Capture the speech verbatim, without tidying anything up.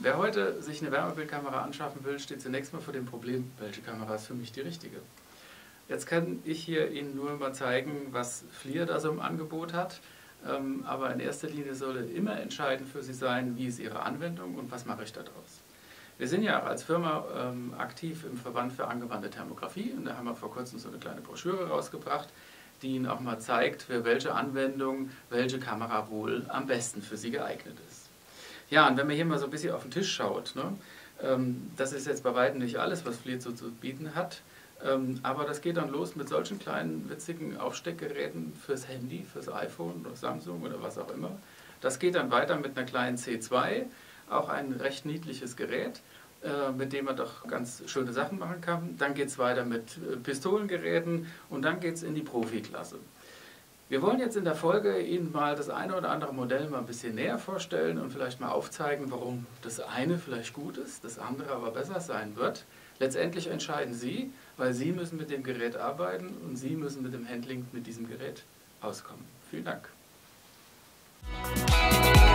Wer heute sich eine Wärmebildkamera anschaffen will, steht zunächst mal vor dem Problem, welche Kamera ist für mich die richtige. Jetzt kann ich hier Ihnen nur mal zeigen, was FLIR da so im Angebot hat, ähm, aber in erster Linie soll immer entscheidend für Sie sein, wie ist Ihre Anwendung und was mache ich daraus. Wir sind ja auch als Firma ähm, aktiv im Verband für angewandte Thermografie und da haben wir vor kurzem so eine kleine Broschüre rausgebracht, die Ihnen auch mal zeigt, für welche Anwendung welche Kamera wohl am besten für Sie geeignet ist. Ja, und wenn man hier mal so ein bisschen auf den Tisch schaut, ne, ähm, das ist jetzt bei weitem nicht alles, was FLIR so zu bieten hat, ähm, aber das geht dann los mit solchen kleinen, witzigen Aufsteckgeräten fürs Handy, fürs iPhone oder Samsung oder was auch immer. Das geht dann weiter mit einer kleinen C zwei, auch ein recht niedliches Gerät, äh, mit dem man doch ganz schöne Sachen machen kann. Dann geht es weiter mit äh, Pistolengeräten und dann geht es in die Profiklasse. Wir wollen jetzt in der Folge Ihnen mal das eine oder andere Modell mal ein bisschen näher vorstellen und vielleicht mal aufzeigen, warum das eine vielleicht gut ist, das andere aber besser sein wird. Letztendlich entscheiden Sie, weil Sie müssen mit dem Gerät arbeiten und Sie müssen mit dem Handling mit diesem Gerät auskommen. Vielen Dank.